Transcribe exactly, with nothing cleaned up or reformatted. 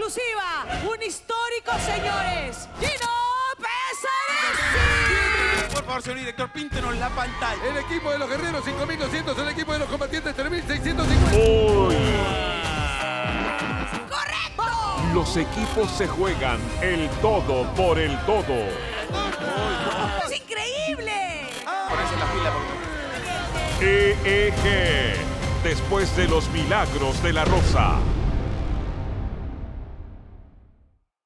exclusiva, un histórico, señores. ¡Gino Pesaressi! Por favor, señor director, píntenos la pantalla. El equipo de los guerreros cinco mil doscientos, el equipo de los combatientes tres mil seiscientos cincuenta. Hoy ¡Correcto! los equipos se juegan el todo por el todo. ¡Es increíble! Pónganse en la fila, por favor. E E G, después de los milagros de la Rosa.